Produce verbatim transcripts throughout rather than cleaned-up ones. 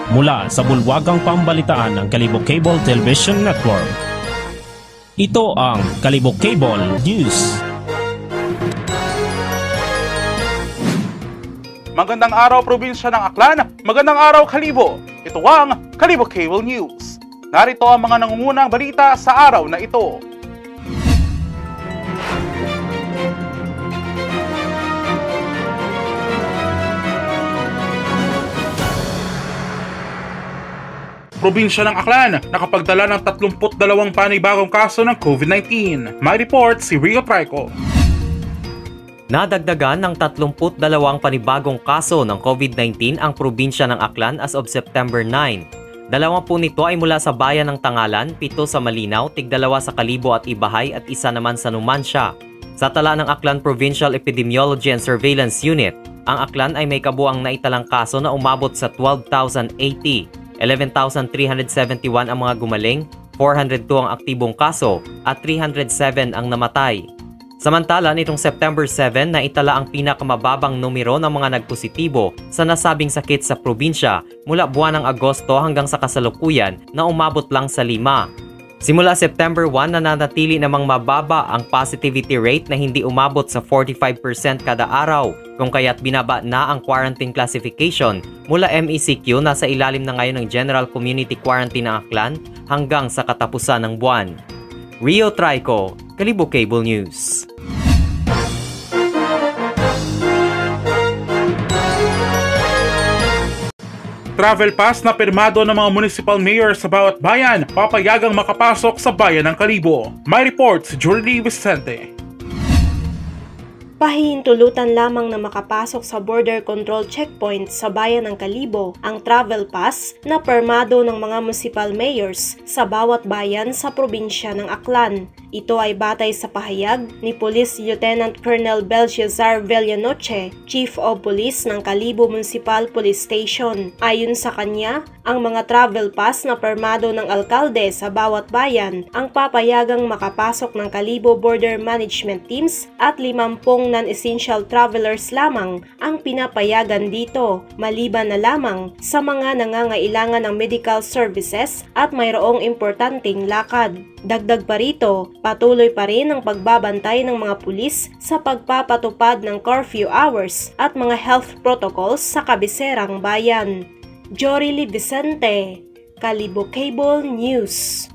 mula sa bulwagang pambalitaan ng Kalibo Cable Television Network. Ito ang Kalibo Cable News. Magandang araw, probinsya ng Aklan. Magandang araw, Kalibo. Ito ang Kalibo Cable News. Narito ang mga nangungunang balita sa araw na ito. Probinsya ng Aklan, nakapagdala ng tatlumput dalawang panibagong kaso ng COVID nineteen. May report si Rio Trico. Nadagdagan ng tatlumput dalawang panibagong kaso ng COVID nineteen ang probinsya ng Aklan as of September nine. Dalawa po nito ay mula sa bayan ng Tangalan, pito sa Malinaw, tigdalawa sa Kalibo at Ibahay at isa naman sa Numancia. Sa tala ng Aklan Provincial Epidemiology and Surveillance Unit, ang Aklan ay may kabuang naitalang kaso na umabot sa twelve thousand eighty. eleven thousand three hundred seventy-one ang mga gumaling, four hundred two ang aktibong kaso, at three hundred seven ang namatay. Samantala, nitong September seven na itala ang pinakamababang numero ng mga nagpositibo sa nasabing sakit sa probinsya mula buwan ng Agosto hanggang sa kasalukuyan na umabot lang sa lima. Simula September one, nananatili namang mababa ang positivity rate na hindi umabot sa forty-five percent kada araw, kung kaya't binaba na ang quarantine classification mula M E C Q na sa ilalim na ngayon ng General Community Quarantine ng Aklan hanggang sa katapusan ng buwan. Rio Trico, Kalibo Cable News. Travel pass na pirmado ng mga municipal mayor sa bawat bayan, papayagang makapasok sa bayan ng Kalibo. May report si Julie Vicente. Pahihintulutan lamang na makapasok sa border control checkpoint sa bayan ng Kalibo ang travel pass na pirmado ng mga municipal mayors sa bawat bayan sa probinsya ng Aklan. Ito ay batay sa pahayag ni Police Lieutenant Colonel Belchiazar Villanoche, Chief of Police ng Kalibo Municipal Police Station. Ayon sa kanya, ang mga travel pass na pirmado ng alkalde sa bawat bayan ang papayagang makapasok ng Kalibo Border Management Teams at limampung non-essential travelers lamang ang pinapayagan dito, maliban na lamang sa mga nangangailangan ng medical services at mayroong importanteng lakad. Dagdag pa rito, patuloy pa rin ang pagbabantay ng mga pulis sa pagpapatupad ng curfew hours at mga health protocols sa kabiserang bayan. Jorily Vicente, Kalibo Cable News.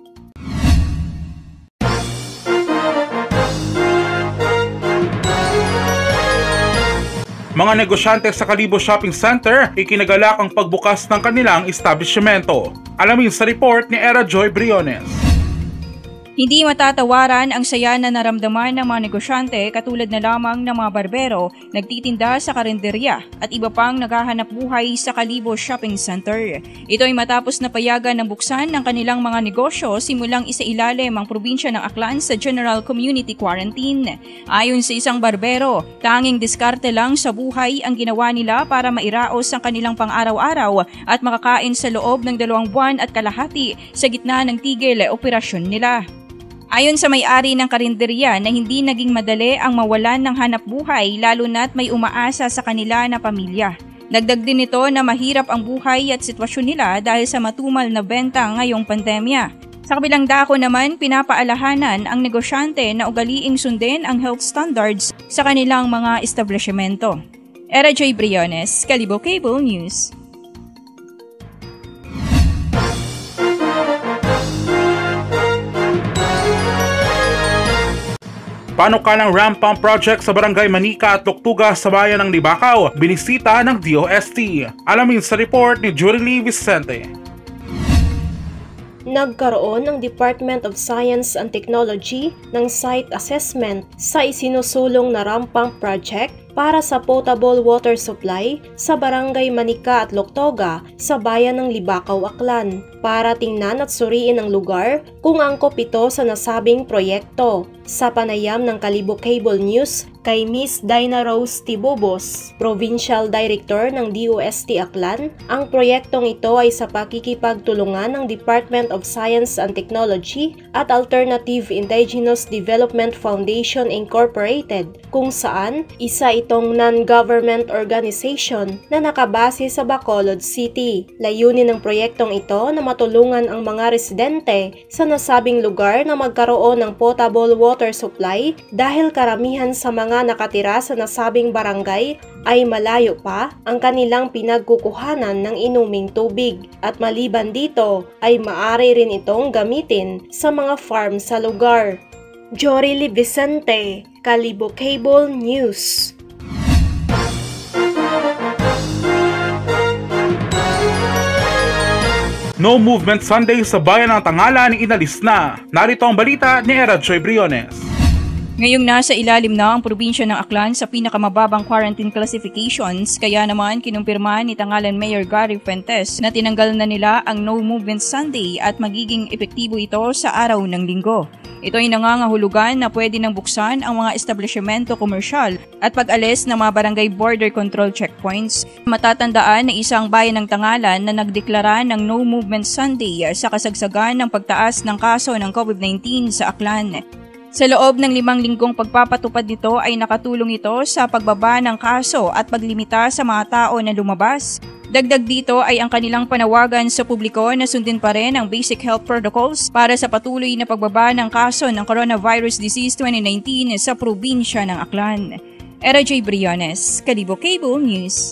Mga negosyante sa Kalibo Shopping Center, ikinagalak ang pagbukas ng kanilang establishmento. Alamin sa report ni Era Joy Briones. Hindi matatawaran ang saya na naramdaman ng mga negosyante katulad na lamang ng mga barbero, nagtitinda sa karinderya at iba pang naghahanap buhay sa Kalibo Shopping Center. Ito ay matapos na payagan ng buksan ng kanilang mga negosyo simulang isailalim ang probinsya ng Aklan sa General Community Quarantine. Ayon sa isang barbero, tanging diskarte lang sa buhay ang ginawa nila para mairaos ang kanilang pang-araw-araw at makakain sa loob ng dalawang buwan at kalahati sa gitna ng tigil operasyon nila. Ayon sa may-ari ng karinderya na hindi naging madali ang mawalan ng hanap buhay lalo na't may umaasa sa kanila na pamilya. Dagdag din nito na mahirap ang buhay at sitwasyon nila dahil sa matumal na benta ngayong pandemya. Sa kabilang dako naman, pinapaalahanan ang negosyante na ugaliing sundin ang health standards sa kanilang mga establishmento. Era Joy Briones, Kalibo Cable News. Panukalang ramp pump project sa Barangay Manika at Tuktuga sa bayan ng Libakaw, binisita ng D O S T. Alamin sa report ni Julie Vicente. Nagkaroon ng Department of Science and Technology ng site assessment sa isinusulong na ramp pump project para sa potable water supply sa Barangay Manika at Tuktuga sa bayan ng Libakaw, Aklan para tingnan at suriin ang lugar kung angkop ito sa nasabing proyekto. Sa panayam ng Kalibo Cable News kay Miss Dinah Rose Tibubos, Provincial Director ng D O S T Aklan, ang proyektong ito ay sa pakikipagtulungan ng Department of Science and Technology at Alternative Indigenous Development Foundation Incorporated, kung saan isa itong non-government organization na nakabase sa Bacolod City. Layunin ng proyektong ito na matulungan ang mga residente sa nasabing lugar na magkaroon ng potable water supply dahil karamihan sa mga nakatira sa nasabing barangay ay malayo pa ang kanilang pinagkukuhanan ng inuming tubig at maliban dito ay maaari rin itong gamitin sa mga farm sa lugar. Jory Lee Vicente, Kalibo Cable News. No Movement Sunday sa bayan ng Tangalan inalis na. Narito ang balita ni Era Joy Briones. Ngayong nasa ilalim na ang probinsya ng Aklan sa pinakamababang quarantine classifications, kaya naman kinumpirma ni Tangalan Mayor Gary Fuentes na tinanggal na nila ang No Movement Sunday at magiging epektibo ito sa araw ng linggo. Ito ay nangangahulugan na pwede nang buksan ang mga establishmento komersyal at pag-alis ng mga barangay border control checkpoints. Matatandaan na isang bayan ng Tangalan na nagdeklara ng No Movement Sunday sa kasagsagan ng pagtaas ng kaso ng COVID nineteen sa Aklan. Sa loob ng limang linggong pagpapatupad nito ay nakatulong ito sa pagbaba ng kaso at paglimita sa mga tao na lumabas. Dagdag dito ay ang kanilang panawagan sa publiko na sundin pa rin ang basic health protocols para sa patuloy na pagbaba ng kaso ng Coronavirus Disease twenty nineteen sa probinsya ng Aklan. Era J. Briones, Kalibo Cable News.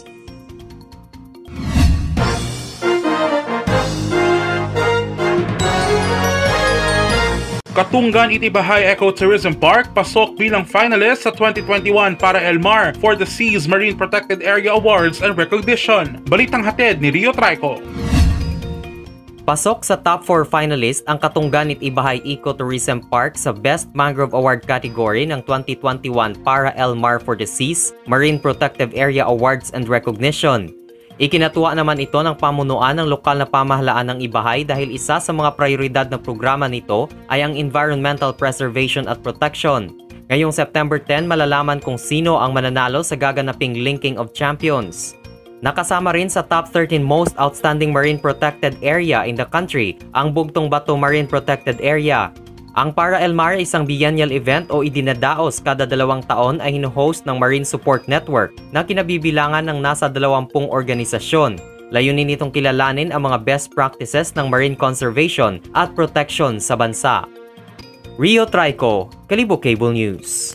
Katunggan Itibahay Ecotourism Park pasok bilang finalist sa twenty twenty-one para El Mar for the Seas Marine Protected Area Awards and Recognition. Balitang hatid ni Rio Trico. Pasok sa top four finalist ang Katunggan Itibahay Ecotourism Park sa Best Mangrove Award category ng twenty twenty-one para El Mar for the Seas Marine Protected Area Awards and Recognition. Ikinatuwa naman ito ng pamunuan ng lokal na pamahalaan ng Ibahay dahil isa sa mga prioridad ng programa nito ay ang environmental preservation at protection. Ngayong September tenth, malalaman kung sino ang mananalo sa gaganaping Linking of Champions. Nakasama rin sa top thirteen most outstanding marine protected area in the country ang Bugtong Bato Marine Protected Area. Ang Para El Mar ay isang biennial event o idinadaos kada dalawang taon ay hino-host ng Marine Support Network na kinabibilangan ng nasa dalawampung organisasyon. Layunin nitong kilalanin ang mga best practices ng marine conservation at protection sa bansa. Rio Trico, Kalibo Cable News.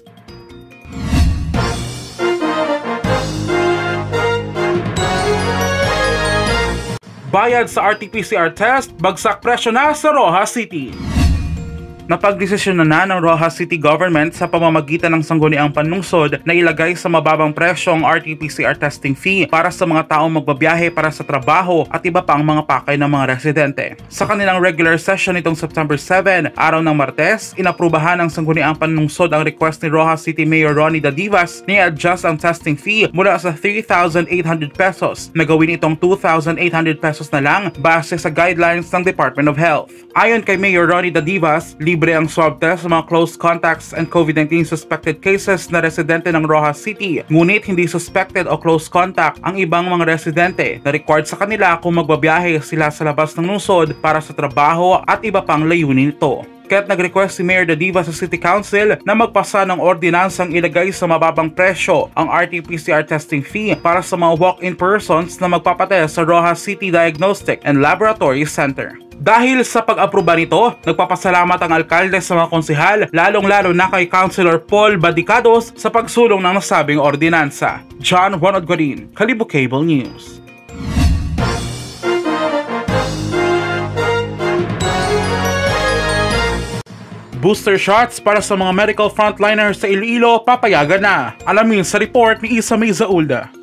Bayad sa R T P C R test, bagsak presyo na sa Rojas City. Napagdesisyon na na ng Rojas City Government sa pamamagitan ng sangguniang panlungsod na ilagay sa mababang presyo ang R T P C R testing fee para sa mga taong magbabiyahe para sa trabaho at iba pang mga pakay ng mga residente. Sa kanilang regular session nitong September seventh, araw ng Martes, inaprubahan ng sangguniang panlungsod ang request ni Rojas City Mayor Ronnie Dadivas na i-adjust ang testing fee mula sa three thousand eight hundred pesos na gawin itong two thousand eight hundred pesos na lang base sa guidelines ng Department of Health. Ayon kay Mayor Ronnie Dadivas, libre ang swab test sa mga close contacts and COVID nineteen suspected cases na residente ng Rojas City. Ngunit hindi suspected o close contact ang ibang mga residente na required sa kanila kung magbabiyahe sila sa labas ng lungsod para sa trabaho at iba pang layunin nito. Kaya't nag-request si Mayor Dadivas sa City Council na magpasa ng ordinansang ilagay sa mababang presyo ang R T P C R testing fee para sa mga walk-in persons na magpapatest sa Rojas City Diagnostic and Laboratory Center. Dahil sa pag-aproba nito, nagpapasalamat ang alkalde sa mga konsehal, lalong-lalo na kay Councilor Paul Badicados sa pagsulong ng nasabing ordinansa. John Ronald Godin, Kalibo Cable News. Booster shots para sa mga medical frontliners sa Iloilo papayagan na. Alamin sa report ni Isa May Zaulda.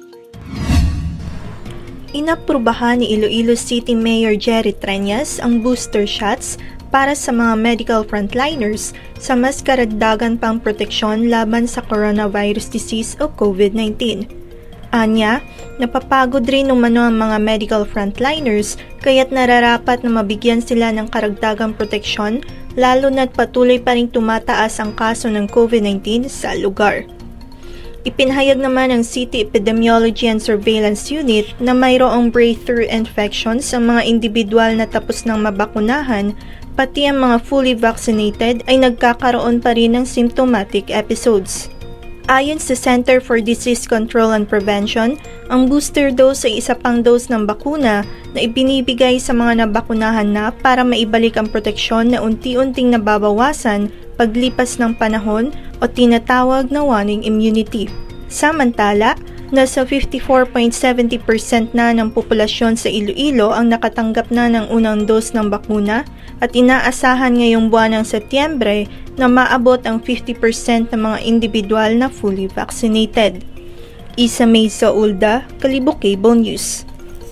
Inaprubahan ni Iloilo City Mayor Jerry Treñas ang booster shots para sa mga medical frontliners sa mas karagdagan pang proteksyon laban sa coronavirus disease o COVID nineteen. Anya, napapagod rin umano ang mga medical frontliners kaya't nararapat na mabigyan sila ng karagdagang proteksyon lalo na't patuloy pa ring tumataas ang kaso ng COVID nineteen sa lugar. Ipinahayag naman ng City Epidemiology and Surveillance Unit na mayroong breakthrough infections sa mga individual na tapos ng mabakunahan, pati ang mga fully vaccinated ay nagkakaroon pa rin ng symptomatic episodes. Ayon sa Center for Disease Control and Prevention, ang booster dose ay isa pang dose ng bakuna na ibinibigay sa mga nabakunahan na para maibalik ang proteksyon na unti-unting nababawasan paglipas ng panahon o tinatawag na waning immunity. Samantala, nasa fifty-four point seven zero percent na ng populasyon sa Iloilo ang nakatanggap na ng unang dose ng bakuna at inaasahan ngayong buwan ng Setyembre na maabot ang fifty percent ng mga individual na fully vaccinated. Isa May Saulda, Kalibo Cable News.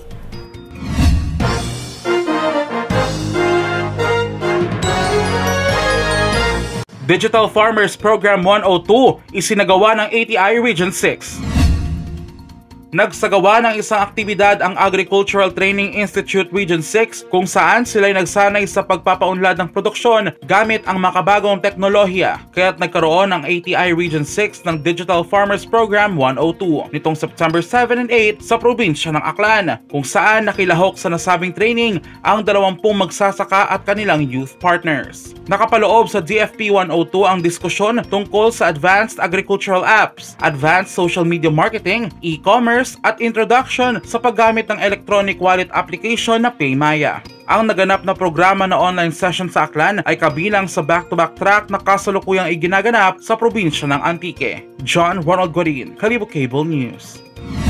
Digital Farmers Program one oh two isinagawa ng A T I Region six. Nagsagawa ng isang aktibidad ang Agricultural Training Institute Region six kung saan sila'y nagsanay sa pagpapaunlad ng produksyon gamit ang makabagong teknolohiya, kaya't nagkaroon ang A T I Region six ng Digital Farmers Program one oh two nitong September seven and eight sa probinsya ng Aklan, kung saan nakilahok sa nasabing training ang dalawampung magsasaka at kanilang youth partners. Nakapaloob sa D F P one oh two ang diskusyon tungkol sa Advanced Agricultural Apps, Advanced Social Media Marketing, E-commerce, at introduction sa paggamit ng electronic wallet application na PayMaya. Ang naganap na programa na online session sa Aklan ay kabilang sa back-to-back track na kasalukuyang iginaganap sa probinsya ng Antique. John Ronald Guarin, Kalibo Cable News.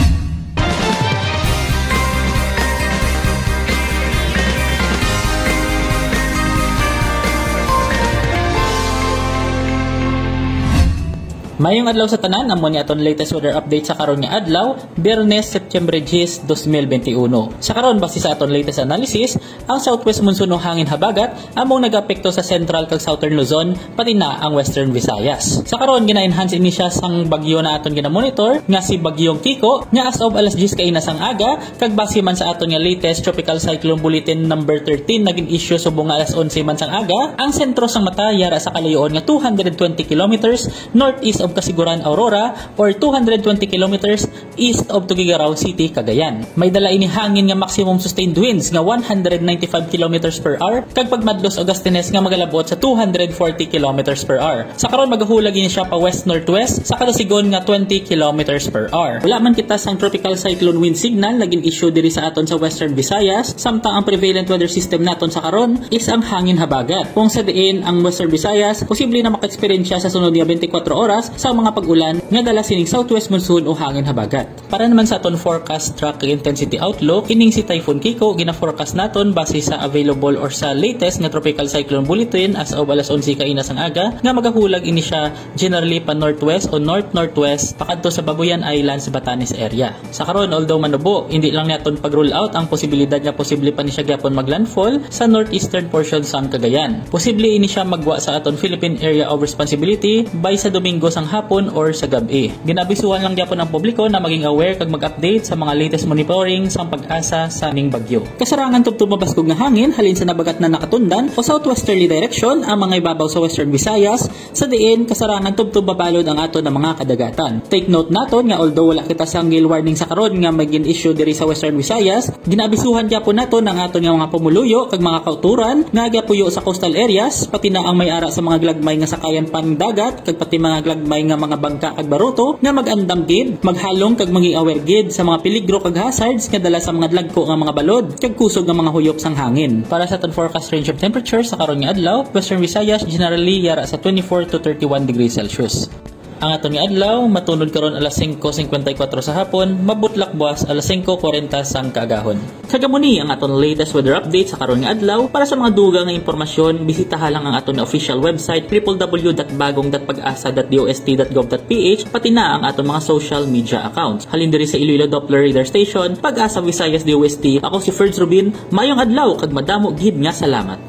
Mayong adlaw sa tanan, amo ni aton latest weather update sa karon nga adlaw, Biyernes, September ten, twenty twenty-one. Sa karon base sa aton latest analysis, ang southwest monsoon o hangin habagat among nagapekto sa central kag southern Luzon pati na ang western Visayas. Sa karon gina-enhance ini siya sang bagyo na aton gina-monitor nga si bagyong Kiko nga as of alas diyes kaina sang aga kag base man sa aton nga latest tropical cyclone bulletin number thirteen naging issue subong alas onse man sang aga, ang sentro sang mata yara sa kalayoon nga two hundred twenty kilometers northeast of Kasiguran, Aurora or two hundred twenty kilometers east of Tuguegarao City, Cagayan. May dala ini hangin nga maximum sustained winds nga one hundred ninety-five kilometers per hour kag pagmadlos Augustines nga magalabot sa two hundred forty kilometers per hour. Sa karon magahulag ini siya pa west northwest sa kada sigon nga twenty kilometers per hour. Wala man kita sang tropical cyclone wind signal naging issue diri sa aton sa western Visayas, samtang ang prevalent weather system naton sa karon is ang hangin habagat. Kung sa diin ang western Visayas posible na maka-experience sa sunod nga twenty-four oras sa mga pag-ulan nga dala sining southwest monsoon o hangin habagat. Para naman sa aton forecast track intensity outlook, ining si Typhoon Kiko gina-forecast naton base sa available or sa latest nga tropical cyclone bulletin as of alas onse kaina sang aga nga magahulag ini siya generally pa northwest o north-northwest pakadto sa Babuyan Islands, Batanes area. Sa karon although manubo, hindi lang naton pag-rule out ang posibilidad nga posible pa ni siya gyapon maglandfall sa northeastern portion sa Cagayan. Posible ini siya magwa sa aton Philippine Area of Responsibility by sa Domingo sang hapon or sa gabi. Ginabisuhan lang gyapon ang publiko na maging aware kag mag-update sa mga latest monitoring sa pag-asa sa ning bagyo. Kasarangan tubtub mabaskog nga hangin halin sa nabagat na nakatundan o southwesterly direction ang mga ibabaw sa western Visayas, sa diin kasarangan tubtub babalod ang aton na mga kadagatan. Take note naton nga although wala kita sang gale warning sa karon nga magin issue diri sa western Visayas, ginabisuhan gyapon naton ang aton nga mga pumuluyo kag mga kauturan nga gapuyo sa coastal areas pati na ang may-ara sa mga glagmay nga sakayan pang dagat kag pati mga glagmay nga mga bangka kag baruto nga mag-andam gid, maghalong kag maging aware gid sa mga peligro kag hazards nga dala sa mga dlagko nga mga balod kag kusog nga mga huyop sang hangin. Para sa aton forecast range of temperature sa karon nga adlaw, western Visayas generally yara sa twenty-four to thirty-one degrees Celsius. Ang aton nga adlaw matunod karon alas singko singkwenta y kwatro sa hapon, mabutlak buwas alas singko kwarenta sang kaagahon. Kagamuni ang aton latest weather update sa karon nga adlaw. Para sa mga dugang nga impormasyon, bisitaha lang ang aton official website w w w dot bagong dot pag-asa dot dost dot gov dot p h pati na ang aton mga social media accounts. Halin diri sa Iloilo Doppler Radar Station, Pag-asa Visayas D O S T. Ako si Ferds Rubin, mayong adlaw kag madamo gid nga salamat.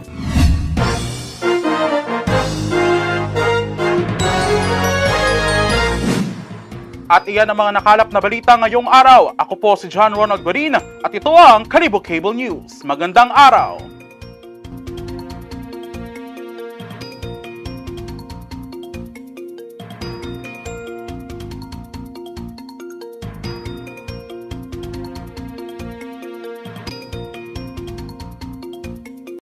At iyan ang mga nakalap na balita ngayong araw. Ako po si John Ronald Guarin at ito ang Kalibo Cable News. Magandang araw!